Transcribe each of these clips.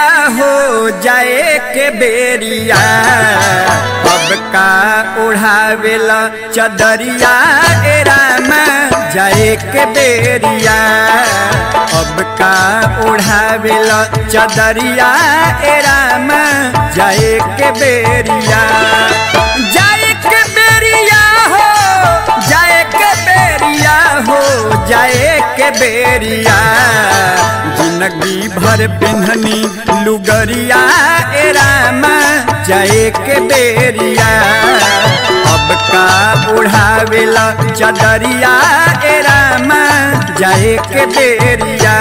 हो जाए के बेरिया अब का उड़ावेला चदरिया ए राम जाए के बेरिया अब का उड़ावेला चदरिया ए राम जाए के बेरिया जाए के बेरिया हो जाए के बेरिया हो जाए के बेरिया जिंदगी भर पिन्हनी लुगरिया ए राम जाए के बेरिया अब का उड़ावेला चदरिया ए राम जाए के बेरिया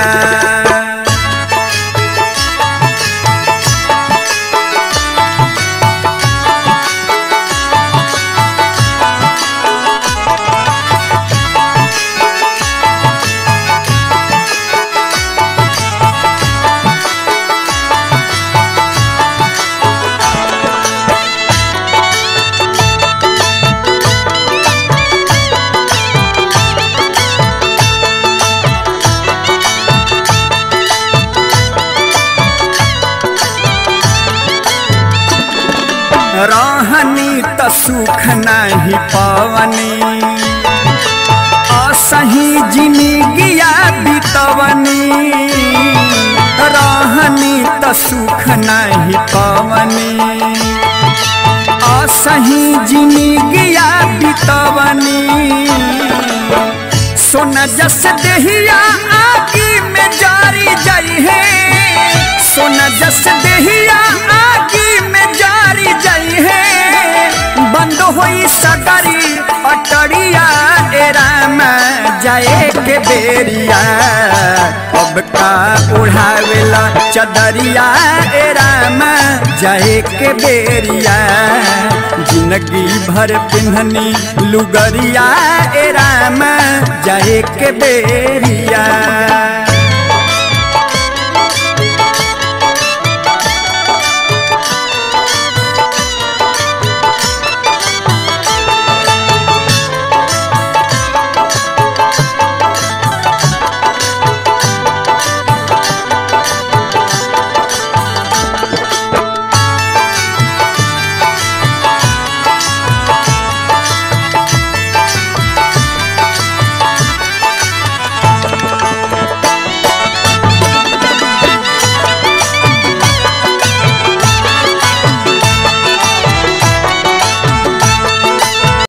रहनी त सुख नहीं पवनी असही जिंदगिया बितवनी रहनी त सुख नहीं पवनी असही जिंदगिया बितवनी सोना जस देहिया आगी में जारी जाई है सोना जस देहिया आगी में जारी जाई है बंद होई सगरी अटरिया ए राम जाए के बेरिया अब का उड़ावेला चदरिया ए राम जाए के बेरिया जिंदगी भर पिन्हनी लुगरिया ए राम जाए के बेरिया।